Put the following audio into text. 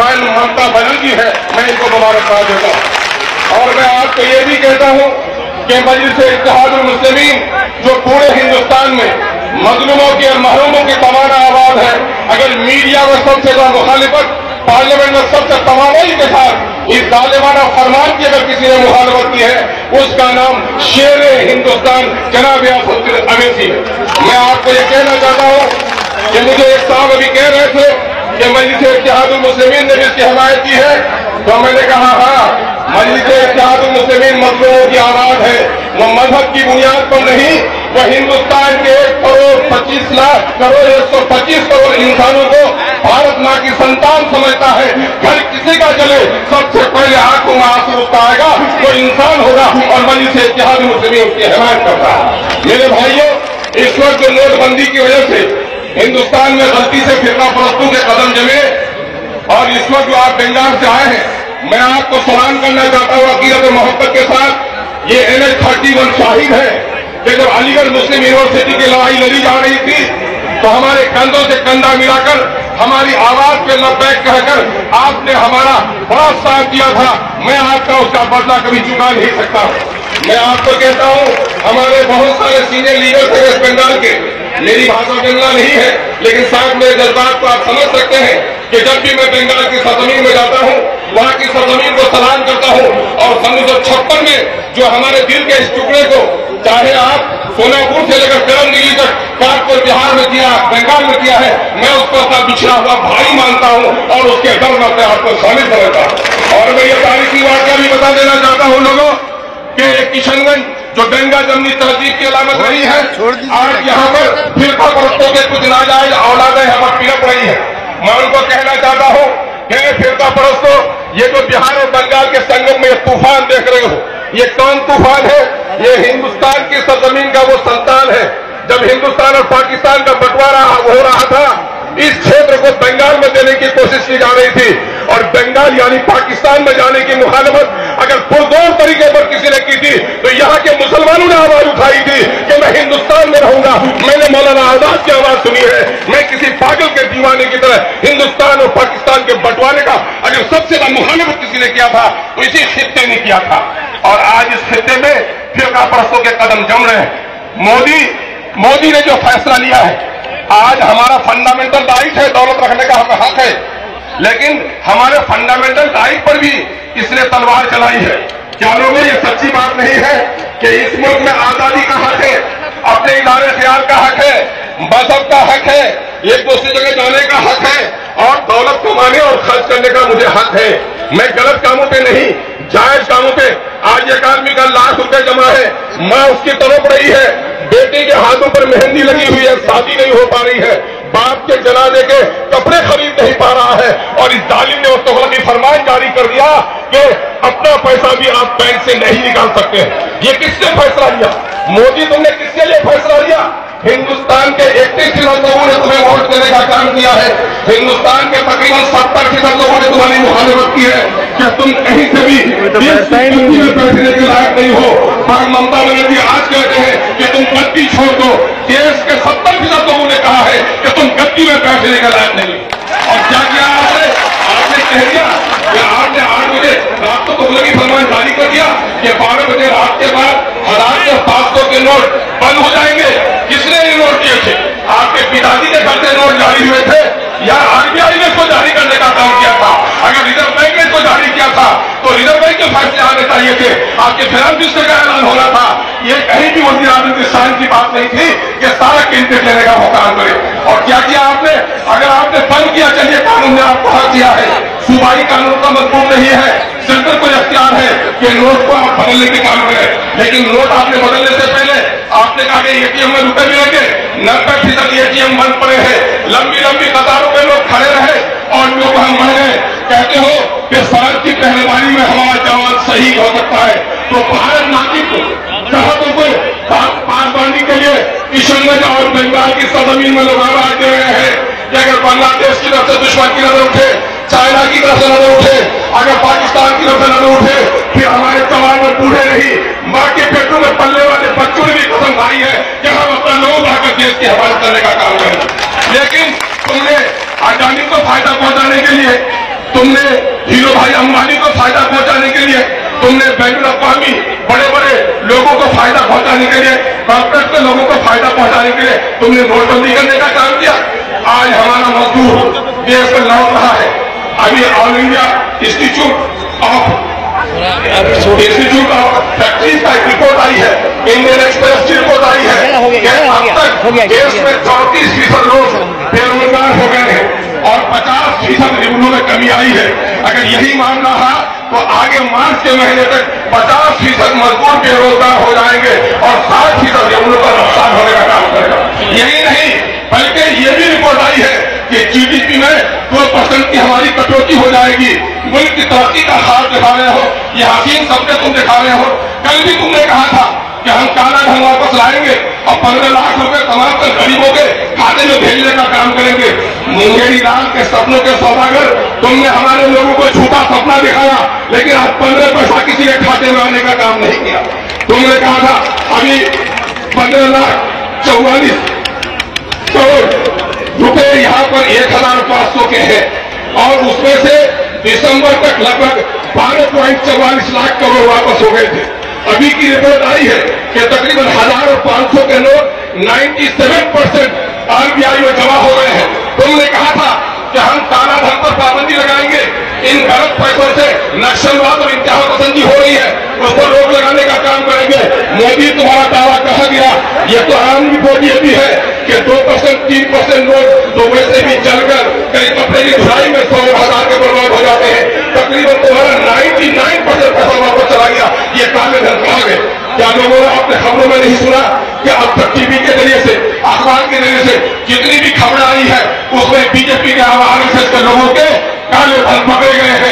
बहन ममता बनर्जी है, मैं इनको मुबारकबाद देता हूं। और मैं आपको ये भी कहता हूं कि मजलिस-ए-इत्तेहादुल मुस्लिमीन जो पूरे हिंदुस्तान में मजलूमों की और महरूमों की तवाना आवाज है, अगर मीडिया में सबसे ज्यादा मुखालिफत, पार्लियामेंट में सबसे तवानाई के साथ इस जालिमाना फरमान की अगर किसी ने मुखालिफत की है, उसका नाम शेर हिंदुस्तान जनाब यासुद्दीन अवैसी है। मैं आपको ये कहना चाहता हूं कि मुझे एक साहब अभी कह रहे थे कि मजलिस-ए-इत्तेहादुल मुस्लिमीन ने भी इसकी हमायत की है, तो मैंने कहा हाँ, मजलिस-ए-इत्तेहादुल मुस्लिमीन मजलूमों की आवाज है, वो मजहब की बुनियाद पर नहीं, वो हिंदुस्तान के 1,25 करोड़ इंसानों को भारत माँ की संतान समझता है। घर किसी का चले, सबसे पहले आंखों में आंसू उसका आएगा, वो इंसान होगा और मजलिस-ए-इत्तेहादुल मुस्लिमीन उसकी हिमायत करता है। मेरे भाइयों, इस वक्त जो नोटबंदी की वजह से हिंदुस्तान में गलती से फिरका परस्तों के कदम जमे और इस वक्त जो आप बंगाल से आए हैं, मैं आपको सलाम करना चाहता हूं अकीदत और मोहब्बत के साथ। ये NH-31 शाहिद है कि जब अलीगढ़ मुस्लिम यूनिवर्सिटी की लड़ाई लड़ी जा रही थी तो हमारे कंधों से कंधा मिलाकर हमारी आवाज पे लब्बैक कहकर आपने हमारा बड़ा साथ दिया था। मैं आपका उसका बदला कभी चुका नहीं सकता। मैं आपको कहता हूं, हमारे बहुत सारे सीनियर लीडर थे वेस्ट बंगाल के, मेरी भाषा बंगला नहीं है, लेकिन साथ मेरे जज्बात को आप समझ सकते हैं कि जब भी मैं बंगाल की सरजमीन में जाता हूं, वहां की सरजमीन को सलाम करता हूं। और 1956 में जो हमारे दिल के इस टुकड़े को, चाहे आप सोनापुर से लेकर करम दिल्ली तक कानपुर बिहार में किया, बंगाल में किया है, मैं उसको अपना पिछड़ा हुआ भाई मानता हूं और उसके दर में अपने आपको शामिल समझता हूं। और मैं ये तारीखी वाकया भी बता देना चाहता हूं लोगों कि किशनगंज जो गंगा जमनी तहजीब की अलामत रही है, आज यहाँ पर फिरका परस्तों के कुछ नाजायज औलादें हमें पिलप रही है। मैं उनको कहना चाहता हूँ कि फिरका परस्तों, ये जो बिहार और बंगाल के संगम में तूफान देख रहे हो, ये कौन तूफान है? ये हिंदुस्तान की सरजमीन का वो संतान है। जब हिंदुस्तान और पाकिस्तान का बंटवारा हो रहा था, इस क्षेत्र को बंगाल में देने की कोशिश की जा रही थी और बंगाल यानी पाकिस्तान में जाने की मुखालफत अगर पुरजोर तरीके पर किसी ने की थी तो यहाँ के मुसलमानों ने आवाज उठाई थी कि मैं हिंदुस्तान में रहूंगा। मैंने मौलाना आजाद की आवाज सुनी है। मैं किसी पागल के दीवाने की तरह हिंदुस्तान और पाकिस्तान के बंटवारे का अगर सबसे बड़ा मुखालफत किसी ने किया था तो इसी खित्ते ने किया था। और आज इस खित्ते में फिरका परस्तों के कदम जम रहे हैं। मोदी ने जो फैसला लिया है, आज हमारा फंडामेंटल राइट है, दौलत रखने का हमें हक है, लेकिन हमारे फंडामेंटल राइट पर भी इसने तलवार चलाई है। क्या लोगों, ये सच्ची बात नहीं है कि इस मुल्क में आजादी का हक है, अपने इदारे ख्याल का हक है, मजहब का हक है, एक दूसरी जगह जाने का हक है और दौलत कमाने और खर्च करने का मुझे हक है। मैं गलत कामों पे नहीं, जायज कामों पे। आज एक आदमी का ₹1,00,000 जमा है, माँ उसकी तड़प रही है, बेटे के हाथों पर मेहंदी लगी हुई है, शादी नहीं हो पा रही है, बाप के जनाजे के कपड़े खरीद नहीं पा रहा है और इस जालिम ने उस तगलकी फरमान जारी कर दिया कि अपना पैसा भी आप बैंक से नहीं निकाल सकते। ये किसने फैसला लिया? मोदी, तुमने किसके लिए फैसला लिया? हिंदुस्तान के 31% लोगों ने तुम्हें वोट देने का काम किया है। हिंदुस्तान के तकरीबन 70% लोगों ने तुम्हारी मुखालिफत की है कि तुम कहीं से भी बैठने के लायक नहीं हो। पर ममता बनर्जी आज कहते हैं कि तुम गद्दी छोड़ दो। देश के 70% लोगों ने कहा है कि तुम गद्दी में बैठने के लायक नहीं। और क्या किया आपने? आपने कह दिया कि आपने 8 बजे रात को तुगलकी फरमान जारी कर दिया कि 12 बजे रात के बाद 1000 के 500 के नोट बंद हो जाएंगे। किसने ये नोट किए थे? आपके पिताजी के घर से नोट जारी हुए थे या RBI ने इसको जारी करने का काम किया था? अगर रिजर्व बैंक ने इसको जारी किया था तो रिजर्व बैंक के फैसले आने चाहिए थे, आपके फाइनेंस मिनिस्टर का ऐलान होना था। ये कहीं भी वज़ीर आज़म की शान की बात नहीं थी कि सारा कीमतें लेने का मुकाम करे। और क्या किया आपने? अगर आपने बंद किया, चलिए कानून ने आपको हक दिया है, सूबाई कानून का मजबूत नहीं है, सेंटर को इख्तियार है कि नोट को आप बदलने के काम करें। लेकिन नोट आपने बदलने से पहले आपने कहा कि ATM में रुपए मिलेंगे, 90% ATM बंद पड़े हैं, लंबी लंबी कतारों में लोग खड़े रहे और जो हम महीने कहते हो कि सड़क की पहलवानी में हमारा जवान शहीद हो सकता है, तो भारत नागरिक सरहदों को पार पाने के लिए किशनगंज और बंगाल की सरजमीन में लोग आवाज दे रहे हैं कि अगर बांग्लादेश की तरफ से दुश्मन की नजर उठे, चाइना की तरफ से नजर उठे, अगर पाकिस्तान की तरफ से नजर उठे, फिर हमारे जवान में बूढ़े नहीं, माँ के पेटों में पलने वाले बच्चों ने भी कसम खाई है कि हम अपना लोग लाकर देश की हिफाजत करने का काम करें। लेकिन तुमने अजानी को फायदा पहुंचाने के लिए तुमने हीरो भाई अंबानी को फायदा पहुंचाने के लिए, तुमने बैनुल अक़वामी बड़े बड़े लोगों को फायदा पहुंचाने के लिए, कॉर्पोरेट के लोगों को फायदा पहुंचाने के लिए तुमने नोटबंदी करने का काम किया। आज हमारा मजदूर देश में लौट रहा है। अभी all India institute of factories का एक रिपोर्ट आई है, इंडियन एक्सप्रेस की रिपोर्ट आई है कि अब तक देश में 34% लोग बेरोजगार हो गए हैं और 50% रिवेन्यू में कमी आई है। अगर यही मामला रहा तो आगे मार्च के महीने तक 50% मजदूर बेरोजगार हो जाएंगे और 60% रिवेन्यू का नुकसान होने का काम करेगा। यही नहीं बल्कि ये भी रिपोर्ट आई है कि जीडीपी में 2% की हमारी कटौती हो जाएगी। मुल्क की तरक्की का खाब दिखा रहे हो, ये हसीन सपने तुम दिखा रहे हो। कल भी तुमने कहा था कि हम काला धन वापस लाएंगे और 15 लाख रुपए तमाम कर गरीबों के खाते में भेजने का काम करेंगे। मुंगेरी लाल के सपनों के सौदागर, तुमने हमारे लोगों को झूठा सपना दिखाया, लेकिन आज 15 पैसा किसी के खाते में आने का काम नहीं किया। तुमने कहा था अभी 15,44,00,000 रुपए यहाँ पर 1,500 के हैं और उसमें से दिसंबर तक लगभग 12.44 लाख करोड़ वापस हो गए थे। अभी की रिपोर्ट आई है कि तकरीबन 1,500 के नोट 97% आरबीआई में जमा हो गए हैं। तुमने कहा था कि हम काला धन पर पाबंदी लगाएंगे, इन गलत पैसों से नक्सलवाद और इंतहा पसंदी हो रही है, उस पर रोक लगाने का काम करेंगे। मोदी तुम्हारा दावा कहा गया, ये तो आम रिपोर्ट ये भी है कि 2% 3% नोट तो वैसे भी चलकर कई कपड़े की धुलाई में 100,000 के बर्बाद हो जाते हैं। तकरीबन तुम्हारा 99% पैसा वापस चला गया। ये काले धन कहा गए। क्या लोगों ने अपने खबरों में नहीं सुना कि अब तक टीवी के जरिए से, अखबार के जरिए से जितनी भी खबरें आई है उसमें बीजेपी के RSS के लोगों के काले धन पकड़े गए हैं।